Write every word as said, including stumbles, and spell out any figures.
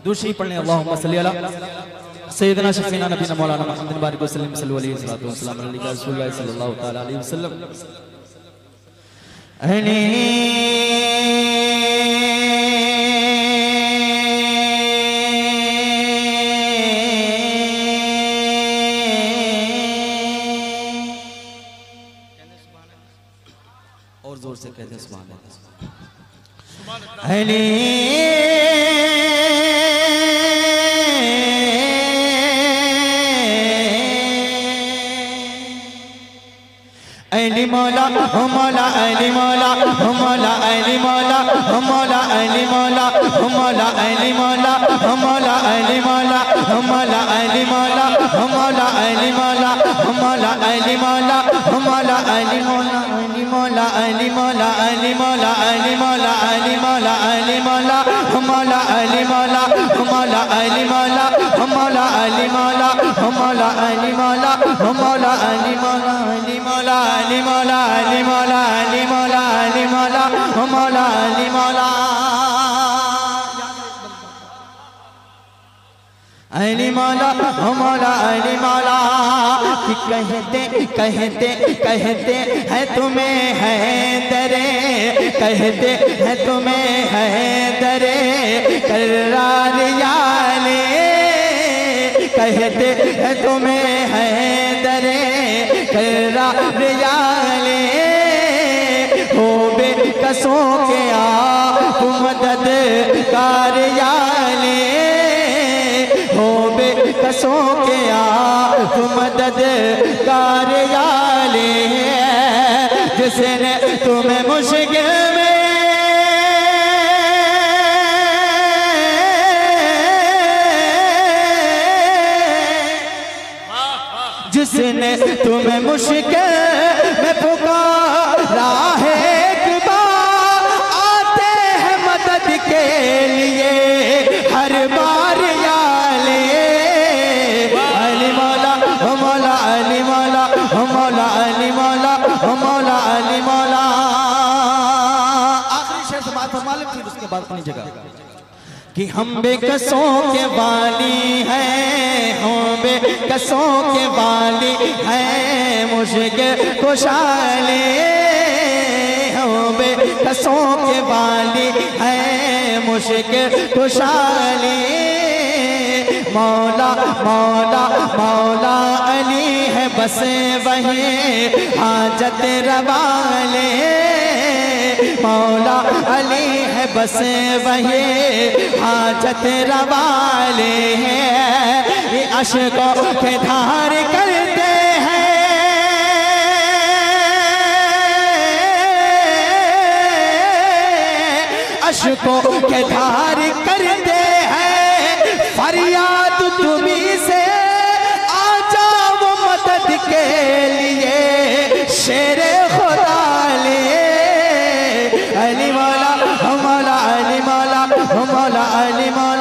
दूसरी पढ़ने अल्लाहुम्मा सल्ली अला सय्यदना शफीना नबीना मौलाना मुहम्मद बारिक वसल्लम सल्लल्लाहु अलैहि वसल्लम अलैहि रसूलुल्लाह सल्लल्लाहु तआला अलैहि वसल्लम। अहनी और जोर से कहते हैं सुभान अल्लाह। अहनी अली मौला हो मौला अली मौला हो मौला अली मौला हो मौला अली मौला हो मौला अली मौला हो मौला अली मौला हो मौला अली मौला हो मौला अली मौला हो मौला अली मौला हो मौला अली मौला अली मौला अली मौला अली मौला अली मौला अली मौला अली मौला हो मौला अली मौला हो मौला अली मौला हो मौला अली मौला हो मौला अली मौला हो मौला अली मौला अली मौला अली मौला अली मौला अली मौला अली मौला हो मौला अली मौला अली मौला हो मौला अली मौला। कि कहते कहते कहते है तुम्हें है दरे कहते है तुम्हें है दरे करार याले कहते है तुम्हें है दरे करार याले हो बे कसों के आप मदद कार्याले हो बे कसों के आप मदद कार्याले जिसने तुम्हें मुश्किल में जिसने तुम्हें मुश्किल में पुकारा है एक बार आते हैं मदद के लिए हर बार याले अली मौला हो मौला अली मौला हो मौला अली मौला हो मौला अली मौला। आखिरी शेर से बात मालिक थी उसके बाद अपनी जगह कि हम बेकसों के वाली हैं हम बेकसों के वाली हैं मुश्किल खुशाले हम बेकसों के वाली हैं मुश्किल खुशाले मौला मौला मौला अली है बस वही हाजत रवाले मौला अली है बस वही हाजत रवाले हैं ये अश्कों के धार करते हैं अश्कों के धार करते हैं फरियाद तुम्हीं से आ जाओ मदद के लिए शेरे खुदा ले अली मौला हो मौला अली मौला हो मौला अली मौला